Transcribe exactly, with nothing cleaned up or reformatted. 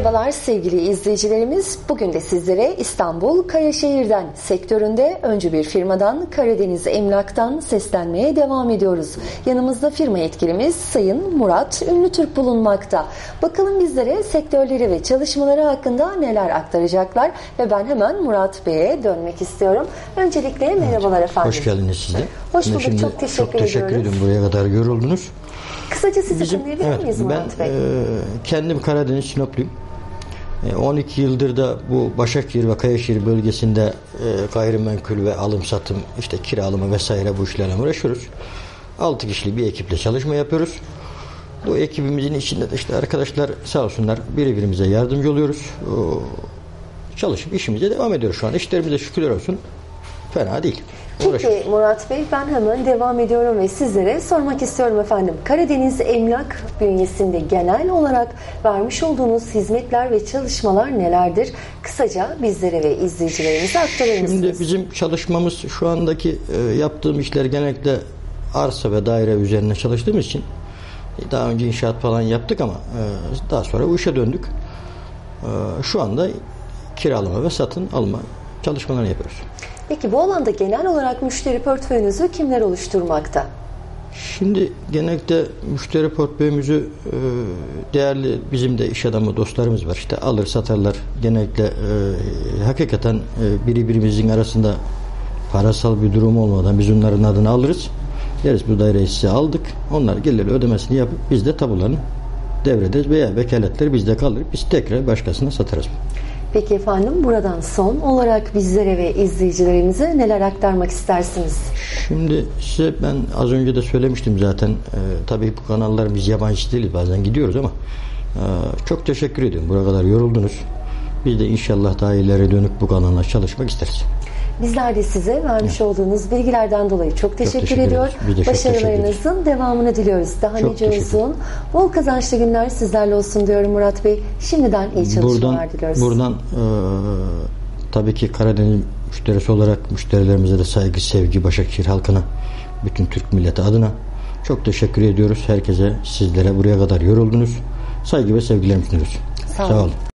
Merhabalar sevgili izleyicilerimiz. Bugün de sizlere İstanbul Kayaşehir'den, sektöründe öncü bir firmadan, Karadeniz Emlak'tan seslenmeye devam ediyoruz. Yanımızda firma yetkilimiz Sayın Murat Ünlütürk bulunmakta. Bakalım bizlere sektörleri ve çalışmaları hakkında neler aktaracaklar ve ben hemen Murat Bey'e dönmek istiyorum. Öncelikle merhabalar efendim. Hoş geldiniz siz de. Hoş bulduk, Şimdi çok teşekkür, çok teşekkür ediyorum. ederim. Buraya kadar yoruldunuz. Kısaca sizi Bizim, dinleyebilir evet, miyiz Murat ben, Bey? E, kendim Karadeniz Sinopluyum. E, on iki yıldır da bu Başakşehir ve Kayaşehir bölgesinde e, gayrimenkul ve alım satım, işte kiralama vesaire bu işlerle uğraşıyoruz. altı kişilik bir ekiple çalışma yapıyoruz. Bu ekibimizin içinde de işte arkadaşlar sağ olsunlar, birbirimize yardımcı oluyoruz. O, çalışıp işimize devam ediyoruz şu an. İşlerimize şükürler olsun. Fena değil. Peki Murat Bey, ben hemen devam ediyorum ve sizlere sormak istiyorum efendim. Karadeniz Emlak bünyesinde genel olarak vermiş olduğunuz hizmetler ve çalışmalar nelerdir? Kısaca bizlere ve izleyicilerimize aktarır mısınız? Şimdi bizim çalışmamız, şu andaki e, yaptığım işler genellikle arsa ve daire üzerine çalıştığımız için e, daha önce inşaat falan yaptık ama e, daha sonra bu işe döndük. E, şu anda kiralama ve satın alma çalışmalarını yapıyoruz. Peki bu alanda genel olarak müşteri portföyünüzü kimler oluşturmakta? Şimdi genellikle müşteri portföyümüzü e, değerli bizim de iş adamı dostlarımız var. İşte alır satarlar. Genellikle e, hakikaten e, birbirimizin arasında parasal bir durum olmadan biz onların adını alırız. Deriz bu daireyi size aldık. Onlar gelir ödemesini yapıp biz de tapularını devrederiz veya vekaletleri bizde kalır. Biz tekrar başkasına satarız. Peki efendim, buradan son olarak bizlere ve izleyicilerimize neler aktarmak istersiniz? Şimdi size ben az önce de söylemiştim zaten. Ee, tabii bu kanallar biz yabancı değiliz, bazen gidiyoruz ama e, çok teşekkür ediyorum. Buraya kadar yoruldunuz. Biz de inşallah daha ileri dönük bu kanalda çalışmak isteriz. Bizler de size vermiş evet. olduğunuz bilgilerden dolayı çok teşekkür, çok teşekkür ediyor. Başarılarınızın devamını diliyoruz. Daha çok nice uzun, bol kazançlı günler sizlerle olsun diyorum Murat Bey. Şimdiden iyi çalışmalar buradan, diliyoruz. Buradan e, tabii ki Karadeniz müşterisi olarak müşterilerimize de saygı, sevgi, Başakşehir halkına, bütün Türk milleti adına çok teşekkür ediyoruz. Herkese, sizlere buraya kadar yoruldunuz. Saygı ve sevgilerimi sunuyoruz. Sağ olun. Sağ olun.